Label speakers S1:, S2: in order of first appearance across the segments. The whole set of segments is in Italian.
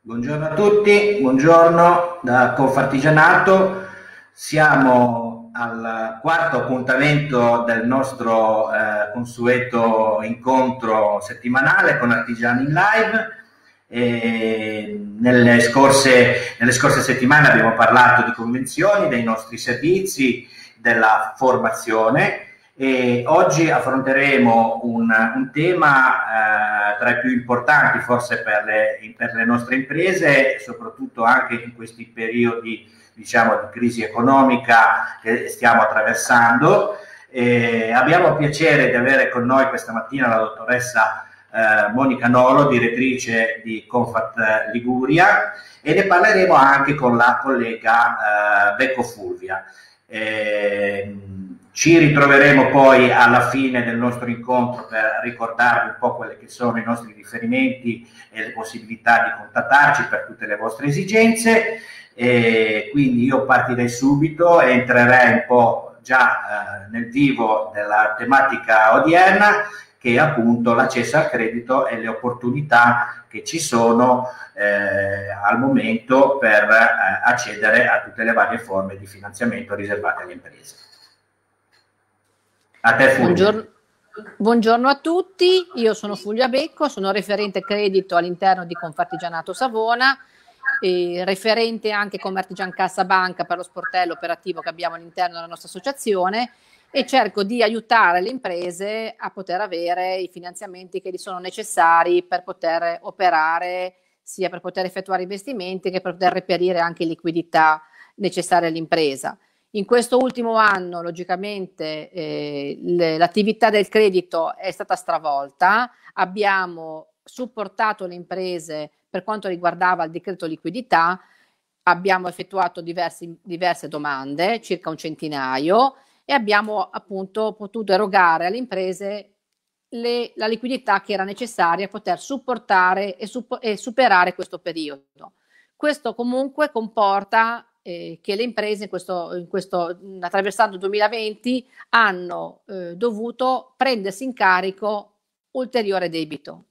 S1: Buongiorno a tutti, buongiorno da Confartigianato. Siamo al quarto appuntamento del nostro consueto incontro settimanale con Artigiani in Live. Nelle scorse settimane abbiamo parlato di convenzioni, dei nostri servizi, della formazione. E oggi affronteremo un tema tra i più importanti forse per le nostre imprese, soprattutto anche in questi periodi, diciamo, di crisi economica che stiamo attraversando. Abbiamo il piacere di avere con noi questa mattina la dottoressa Monica Nolo, direttrice di Confat Liguria, e ne parleremo anche con la collega Becco Fulvia. Ci ritroveremo poi alla fine del nostro incontro per ricordarvi un po' quelli che sono i nostri riferimenti e le possibilità di contattarci per tutte le vostre esigenze. Quindi io partirei subito e entrerei un po' già nel vivo della tematica odierna, che è appunto l'accesso al credito e le opportunità che ci sono al momento per accedere a tutte le varie forme di finanziamento riservate alle imprese. A te, Fulvia.
S2: Buongiorno a tutti, io sono Fulvia Becco, sono referente credito all'interno di Confartigianato Savona, referente anche come Artigian Cassa Banca per lo sportello operativo che abbiamo all'interno della nostra associazione, e cerco di aiutare le imprese a poter avere i finanziamenti che gli sono necessari per poter operare, sia per poter effettuare investimenti che per poter reperire anche liquidità necessaria all'impresa. In questo ultimo anno, logicamente, l'attività del credito è stata stravolta. Abbiamo supportato le imprese per quanto riguardava il decreto liquidità, abbiamo effettuato diverse domande, circa un centinaio, e abbiamo appunto potuto erogare alle imprese la liquidità che era necessaria a poter supportare e superare questo periodo. Questo comunque comporta che le imprese attraversando il 2020 hanno dovuto prendersi in carico ulteriore debito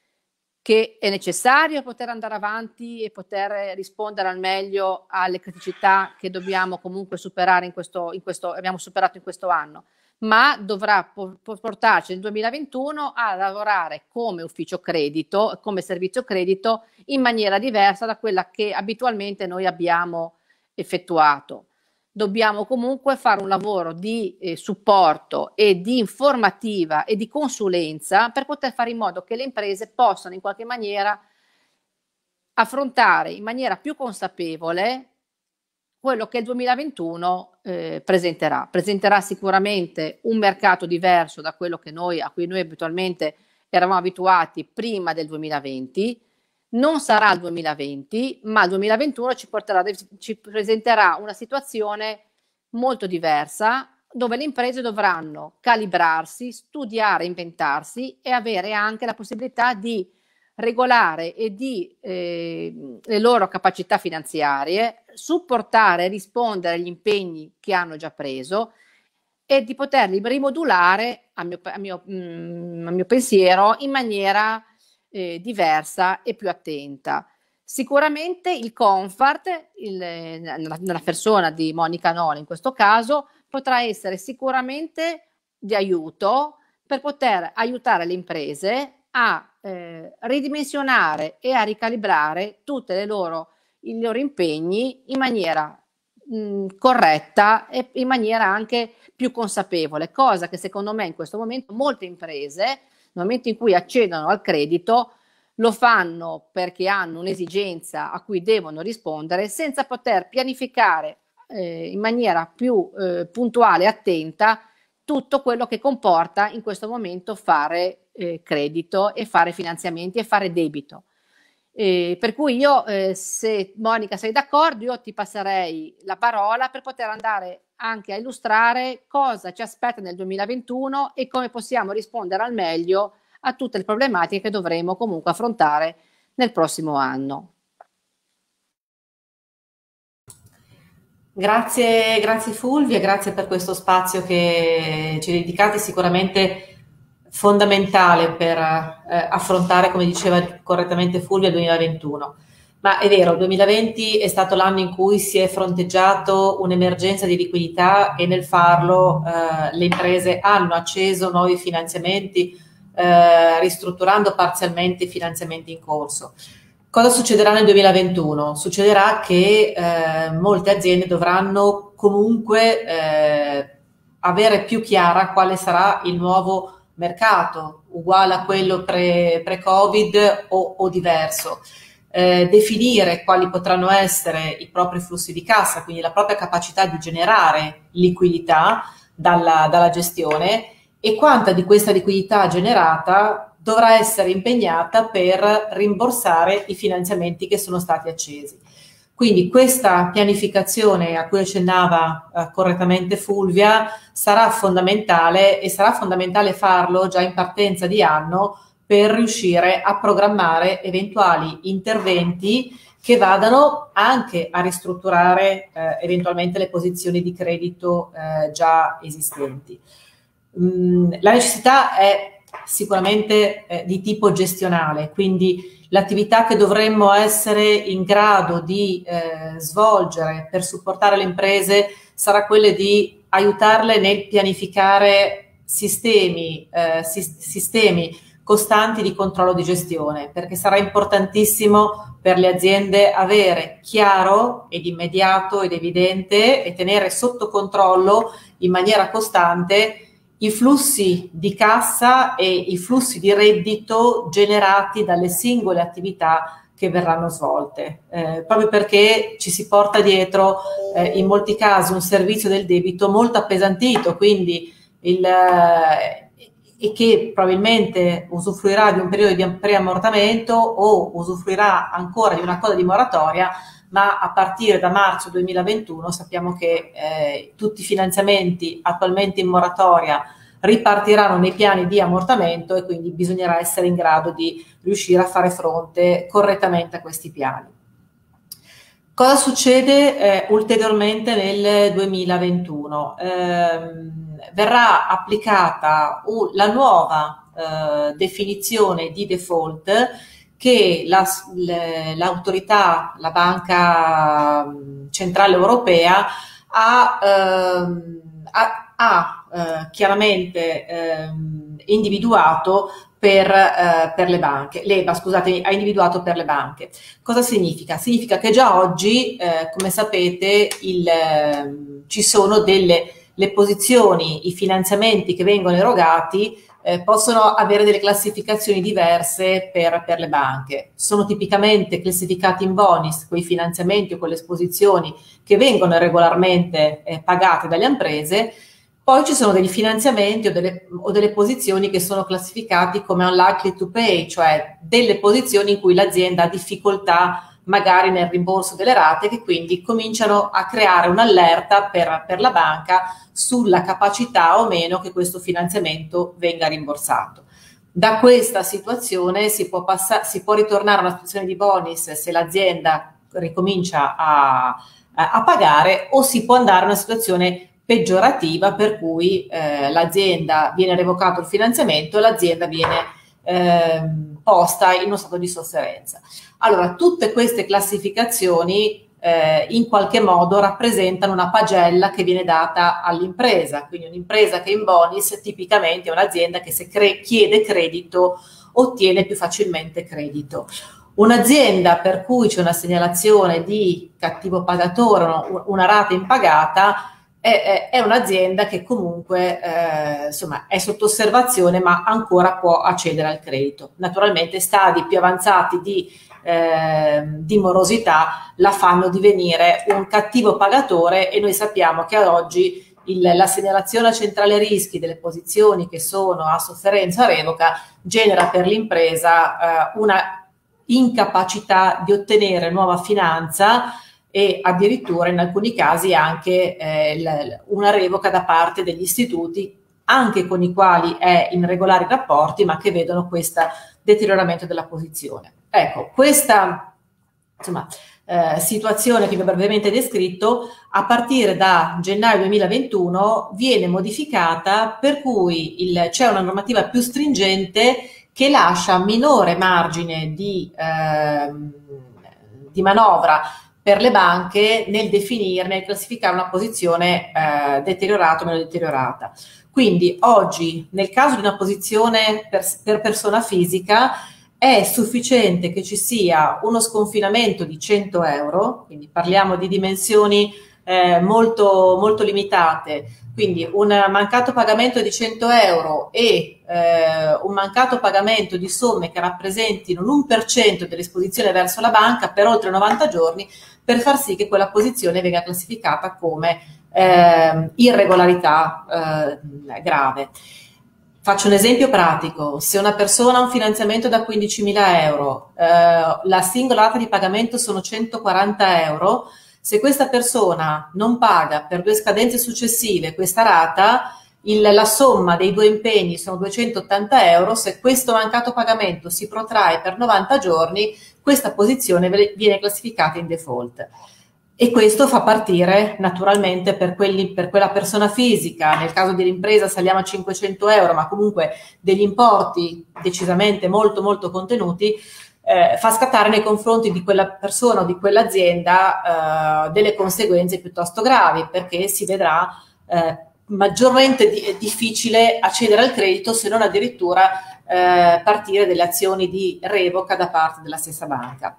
S2: che è necessario poter andare avanti e poter rispondere al meglio alle criticità che dobbiamo comunque superare abbiamo superato in questo anno, ma dovrà portarci nel 2021 a lavorare come ufficio credito, come servizio credito, in maniera diversa da quella che abitualmente noi abbiamo effettuato. Dobbiamo comunque fare un lavoro di supporto e di informativa e di consulenza per poter fare in modo che le imprese possano in qualche maniera affrontare in maniera più consapevole quello che il 2021 presenterà. Presenterà sicuramente un mercato diverso da quello a cui noi abitualmente eravamo abituati prima del 2020. Non sarà il 2020, ma il 2021 ci presenterà una situazione molto diversa, dove le imprese dovranno calibrarsi, studiare, inventarsi e avere anche la possibilità di regolare e le loro capacità finanziarie, supportare e rispondere agli impegni che hanno già preso e di poterli rimodulare, a mio pensiero, in maniera diversa e più attenta. Sicuramente il Confart, nella persona di Monica Nolo in questo caso, potrà essere sicuramente di aiuto per poter aiutare le imprese a ridimensionare e a ricalibrare tutti i loro impegni in maniera corretta e in maniera anche più consapevole, cosa che secondo me in questo momento molte imprese, nel momento in cui accedono al credito, lo fanno perché hanno un'esigenza a cui devono rispondere senza poter pianificare in maniera più puntuale e attenta tutto quello che comporta in questo momento fare credito e fare finanziamenti e fare debito. Per cui io, se Monica sei d'accordo, io ti passerei la parola per poter andare anche a illustrare cosa ci aspetta nel 2021 e come possiamo rispondere al meglio a tutte le problematiche che dovremo comunque affrontare nel prossimo anno.
S3: Grazie Fulvia, grazie per questo spazio che ci dedicate, sicuramente fondamentale per affrontare, come diceva correttamente Fulvia, il 2021. Ma è vero, il 2020 è stato l'anno in cui si è fronteggiato un'emergenza di liquidità e nel farlo le imprese hanno acceso nuovi finanziamenti, ristrutturando parzialmente i finanziamenti in corso. Cosa succederà nel 2021? Succederà che molte aziende dovranno comunque avere più chiara quale sarà il nuovo mercato, uguale a quello pre-Covid o diverso. Definire quali potranno essere i propri flussi di cassa, quindi la propria capacità di generare liquidità dalla gestione, e quanta di questa liquidità generata dovrà essere impegnata per rimborsare i finanziamenti che sono stati accesi. Quindi questa pianificazione a cui accennava correttamente Fulvia sarà fondamentale, e sarà fondamentale farlo già in partenza di anno per riuscire a programmare eventuali interventi che vadano anche a ristrutturare eventualmente le posizioni di credito già esistenti. La necessità è sicuramente di tipo gestionale, quindi l'attività che dovremmo essere in grado di svolgere per supportare le imprese sarà quella di aiutarle nel pianificare sistemi costanti di controllo di gestione, perché sarà importantissimo per le aziende avere chiaro ed immediato ed evidente e tenere sotto controllo in maniera costante i flussi di cassa e i flussi di reddito generati dalle singole attività che verranno svolte, proprio perché ci si porta dietro in molti casi un servizio del debito molto appesantito, quindi e che probabilmente usufruirà di un periodo di preammortamento o usufruirà ancora di una coda di moratoria, ma a partire da marzo 2021 sappiamo che tutti i finanziamenti attualmente in moratoria ripartiranno nei piani di ammortamento, e quindi bisognerà essere in grado di riuscire a fare fronte correttamente a questi piani. Cosa succede ulteriormente nel 2021? Verrà applicata la nuova definizione di default che l'autorità, la Banca Centrale Europea ha chiaramente individuato per le banche, ha individuato per le banche. Cosa significa? Significa che già oggi, come sapete, ci sono le posizioni, i finanziamenti che vengono erogati possono avere delle classificazioni diverse per le banche. Sono tipicamente classificati in bonus quei finanziamenti o quelle esposizioni che vengono regolarmente pagate dalle imprese. Poi ci sono degli finanziamenti o delle posizioni che sono classificati come unlikely to pay, cioè delle posizioni in cui l'azienda ha difficoltà magari nel rimborso delle rate, che quindi cominciano a creare un'allerta per la banca sulla capacità o meno che questo finanziamento venga rimborsato. Da questa situazione si può ritornare a una situazione di bonus se l'azienda ricomincia a pagare, o si può andare a una situazione peggiorativa per cui l'azienda viene revocato il finanziamento e l'azienda viene posta in uno stato di sofferenza. Allora, tutte queste classificazioni in qualche modo rappresentano una pagella che viene data all'impresa, quindi un'impresa che è in bonus tipicamente è un'azienda che se chiede credito ottiene più facilmente credito. Un'azienda per cui c'è una segnalazione di cattivo pagatore, una rata impagata, è un'azienda che comunque insomma è sotto osservazione, ma ancora può accedere al credito. Naturalmente stadi più avanzati di morosità la fanno divenire un cattivo pagatore, e noi sappiamo che ad oggi la segnalazione a centrale rischi delle posizioni che sono a sofferenza o revoca genera per l'impresa una incapacità di ottenere nuova finanza, e addirittura in alcuni casi anche una revoca da parte degli istituti, anche con i quali è in regolari rapporti, ma che vedono questo deterioramento della posizione. Ecco, questa situazione che vi ho brevemente descritto, a partire da gennaio 2021 viene modificata, per cui c'è una normativa più stringente che lascia minore margine di manovra per le banche nel definire, nel classificare una posizione deteriorata o meno deteriorata. Quindi oggi, nel caso di una posizione per persona fisica, è sufficiente che ci sia uno sconfinamento di 100 euro, quindi parliamo di dimensioni molto, molto limitate, quindi un mancato pagamento di 100 euro e un mancato pagamento di somme che rappresentino l'1% dell'esposizione verso la banca per oltre 90 giorni, per far sì che quella posizione venga classificata come irregolarità grave. Faccio un esempio pratico: se una persona ha un finanziamento da 15.000 euro, la singola rata di pagamento sono 140 euro, se questa persona non paga per 2 scadenze successive questa rata, la somma dei 2 impegni sono 280 euro, se questo mancato pagamento si protrae per 90 giorni, questa posizione viene classificata in default. E questo fa partire naturalmente per quella persona fisica, nel caso di l'impresa saliamo a 500 euro, ma comunque degli importi decisamente molto molto contenuti, fa scattare nei confronti di quella persona o di quell'azienda delle conseguenze piuttosto gravi, perché si vedrà maggiormente difficile accedere al credito, se non addirittura partire delle azioni di revoca da parte della stessa banca.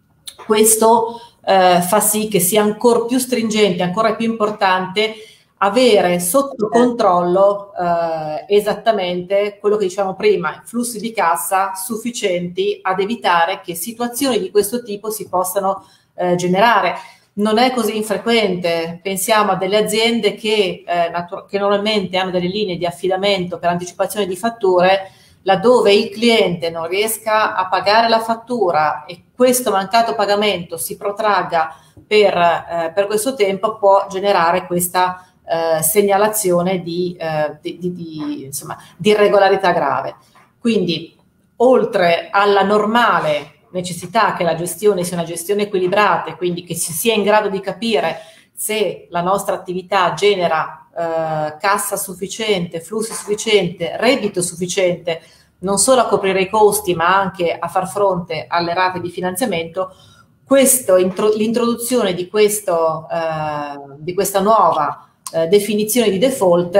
S3: Questo fa sì che sia ancora più stringente, ancora più importante avere sotto controllo esattamente quello che dicevamo prima, flussi di cassa sufficienti ad evitare che situazioni di questo tipo si possano generare. Non è così infrequente, pensiamo a delle aziende che normalmente hanno delle linee di affidamento per anticipazione di fatture, laddove il cliente non riesca a pagare la fattura e questo mancato pagamento si protragga per questo tempo, può generare questa segnalazione di irregolarità grave. Quindi, oltre alla normale necessità che la gestione sia una gestione equilibrata, e quindi che si sia in grado di capire se la nostra attività genera cassa sufficiente, flusso sufficiente, reddito sufficiente, non solo a coprire i costi ma anche a far fronte alle rate di finanziamento, l'introduzione di questa nuova definizione di default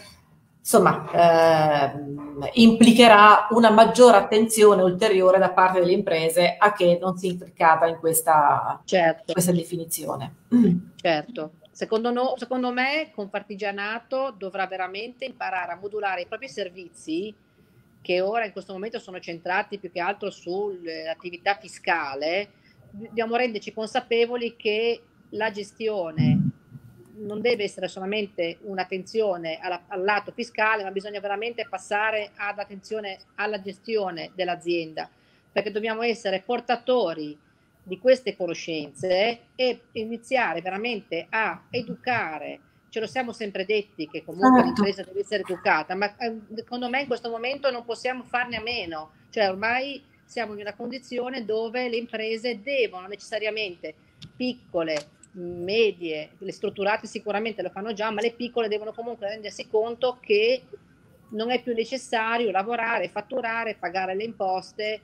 S3: implicherà una maggiore attenzione ulteriore da parte delle imprese a che non sia implicata in questa definizione.
S2: Certo. Secondo me Confartigianato dovrà veramente imparare a modulare i propri servizi, che ora in questo momento sono centrati più che altro sull'attività fiscale. Dobbiamo renderci consapevoli che la gestione non deve essere solamente un'attenzione al lato fiscale, ma bisogna veramente passare ad attenzione alla gestione dell'azienda, perché dobbiamo essere portatori di queste conoscenze e iniziare veramente a educare. Ce lo siamo sempre detti che comunque l'impresa deve essere educata, ma secondo me in questo momento non possiamo farne a meno, cioè ormai siamo in una condizione dove le imprese devono necessariamente, piccole, medie, le strutturate sicuramente lo fanno già, ma le piccole devono comunque rendersi conto che non è più necessario lavorare, fatturare, pagare le imposte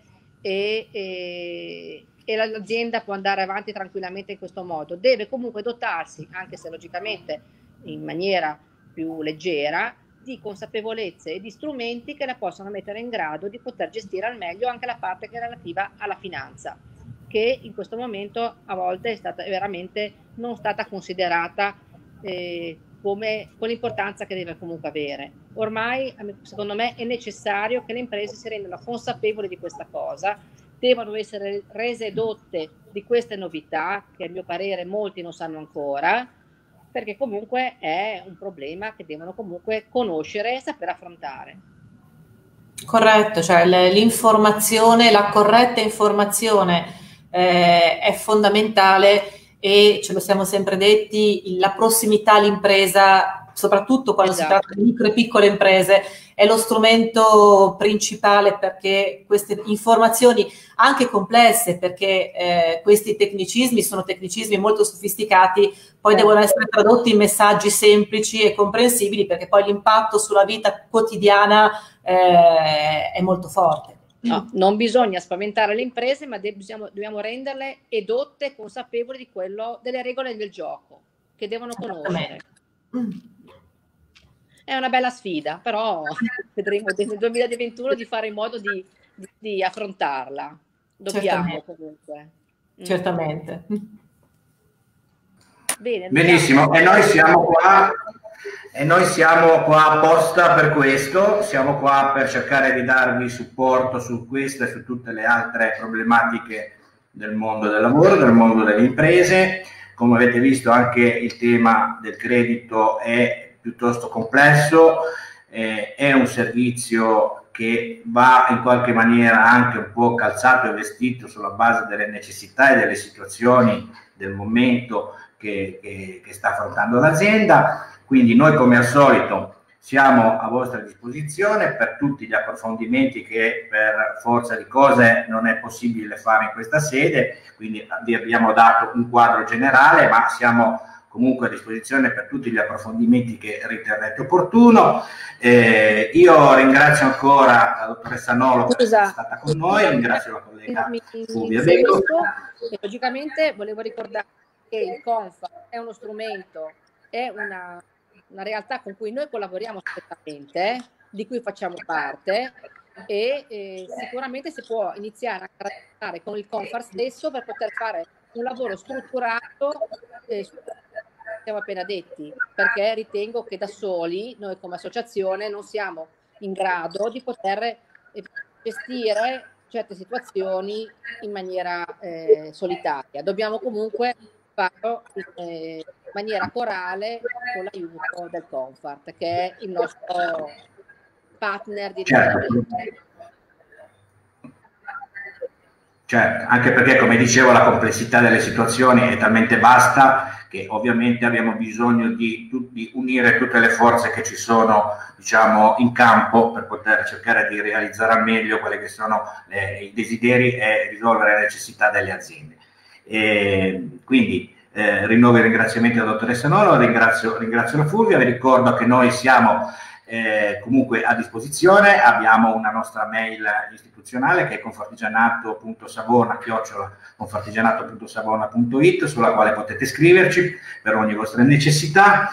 S2: e l'azienda può andare avanti tranquillamente in questo modo. Deve comunque dotarsi, anche se logicamente in maniera più leggera, di consapevolezze e di strumenti che la possano mettere in grado di poter gestire al meglio anche la parte che è relativa alla finanza, che in questo momento a volte è stata veramente non stata considerata con l'importanza che deve comunque avere. Ormai secondo me è necessario che le imprese si rendano consapevoli di questa cosa, devono essere rese edotte di queste novità che a mio parere molti non sanno ancora, perché comunque è un problema che devono comunque conoscere e saper affrontare.
S3: Corretto, cioè l'informazione, la corretta informazione è fondamentale, e ce lo siamo sempre detti, la prossimità all'impresa, soprattutto quando si tratta di micro e piccole imprese, è lo strumento principale, perché queste informazioni anche complesse, perché questi tecnicismi sono tecnicismi molto sofisticati, poi devono essere tradotti in messaggi semplici e comprensibili, perché poi l'impatto sulla vita quotidiana è molto forte.
S2: No, non bisogna spaventare le imprese, ma dobbiamo renderle edotte, consapevoli di delle regole del gioco che devono conoscere. È una bella sfida, però vedremo nel 2021 di fare in modo di affrontarla. Dobbiamo comunque.
S3: Certamente.
S2: Bene,
S1: benissimo, e noi siamo qua apposta per questo, siamo qua per cercare di darvi supporto su questa e su tutte le altre problematiche del mondo del lavoro, del mondo delle imprese. Come avete visto, anche il tema del credito è piuttosto complesso, è un servizio che va in qualche maniera anche un po' calzato e vestito sulla base delle necessità e delle situazioni del momento che sta affrontando l'azienda. Quindi noi, come al solito, siamo a vostra disposizione per tutti gli approfondimenti che per forza di cose non è possibile fare in questa sede, quindi vi abbiamo dato un quadro generale, ma siamo comunque a disposizione per tutti gli approfondimenti che riterrete opportuno. Io ringrazio ancora la dottoressa Nolo per essere stata con noi, ringrazio la collega Fulvia Becco.
S2: Logicamente volevo ricordare che il CONFAR è uno strumento, è una realtà con cui noi collaboriamo strettamente, di cui facciamo parte, e sicuramente si può iniziare a trattare con il CONFAR stesso per poter fare un lavoro strutturato siamo appena detti, perché ritengo che da soli noi come associazione non siamo in grado di poter gestire certe situazioni in maniera solitaria. Dobbiamo comunque farlo in maniera corale con l'aiuto del CONFART, che è il nostro partner di riferimento.
S1: Certo, anche perché, come dicevo, la complessità delle situazioni è talmente vasta che ovviamente abbiamo bisogno di unire tutte le forze che ci sono, diciamo, in campo per poter cercare di realizzare al meglio quelli che sono i desideri e risolvere le necessità delle aziende. Quindi rinnovo i ringraziamenti alla dottoressa Nolo, ringrazio la Fulvia, vi ricordo che noi siamo comunque a disposizione, abbiamo una nostra mail istituzionale che è confartigianato.savona@confartigianato.savona.it, sulla quale potete scriverci per ogni vostra necessità,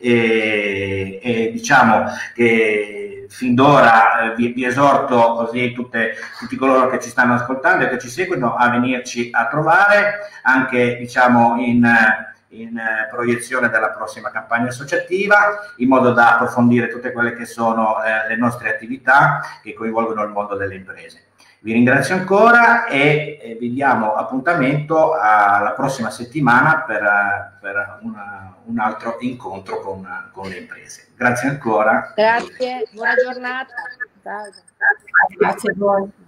S1: e diciamo che fin d'ora vi esorto così tutti coloro che ci stanno ascoltando e che ci seguono a venirci a trovare anche, diciamo, in proiezione della prossima campagna associativa, in modo da approfondire tutte quelle che sono le nostre attività che coinvolgono il mondo delle imprese. Vi ringrazio ancora e vi diamo appuntamento alla prossima settimana per un altro incontro con le imprese. Grazie ancora.
S2: Grazie, buona giornata.
S3: Grazie a voi.